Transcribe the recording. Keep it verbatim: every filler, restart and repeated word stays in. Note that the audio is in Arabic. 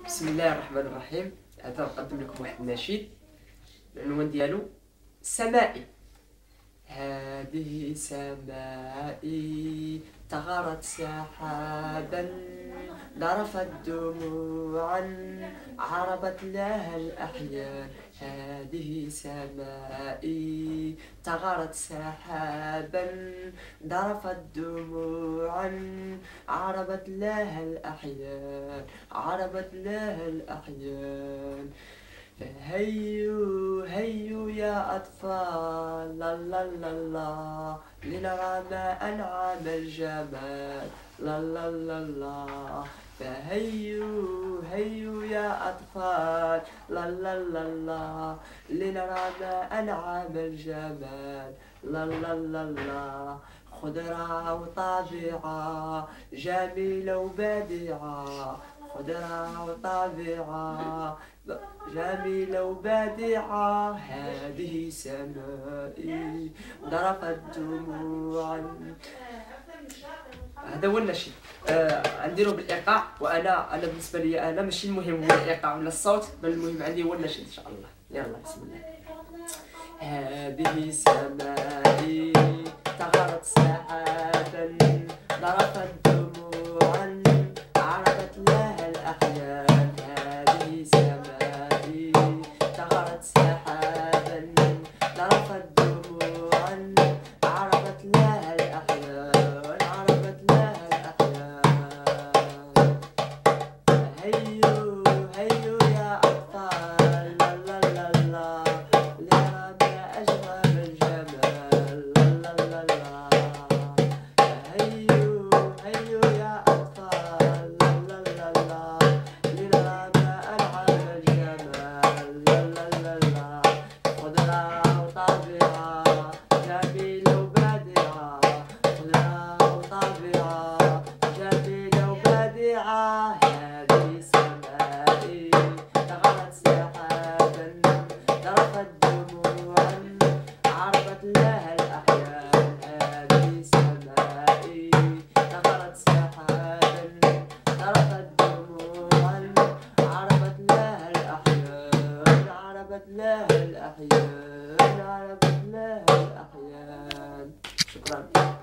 بسم الله الرحمن الرحيم. هذا نقدم لكم واحد النشيد. العنوان ديالو سمائي. هذه سمائي تغارت سحابا ذرفت دموعا عربت لها الأحيان. هذه سمائي تغارت سحابا ذرفت دموعا عربت لها الأحيان عربت لها الأحيان. فهيوا هيوا يا أطفال لا لا لا لا لنرى ما أنعم الجمال لا لا لا لا. فهيوا هيوا يا أطفال لا لا لا لا لنرى ما أنعم الجمال لا لا لا لا. خضرة وطبيعة جميلة وبديعة، خضرة وطبيعة جميلة وبديعة. هذه سمائي ضربت دموعا. هذا هو النشيد. آه غنديرو بالايقاع، وانا انا بالنسبه لي انا ماشي المهم هو الايقاع ولا الصوت، بل المهم عندي هو النشيد ان شاء الله. يلا بسم الله. هذه سمائي تغارت سحابا ضربت دموعا عربت لها الأحيان. هذه سمائي تغارت سحابا ضربت دموعا عربت لها الأحيان عربت لها الأحيان. هيو هيو يا أطفال لا لا لا لا لنرى ما أجمل الجمال لا لا لا لا. هيو هيو يا أطفال لا لا لا لا لنرى ما أنعم الجمال لا لا لا لا. خضرة وطبيعة جميلة وبديعة، خضرة وطبيعة جميلة وبديعة. هذه سمائي تغارت سحابا ذرفت دموعا عربت لها الأحيان. هذه سمائي تغارت سحابا ذرفت دموعا عربت لها الأحيان عربت لها الأحيان عربت لها الأحيان. شكرا.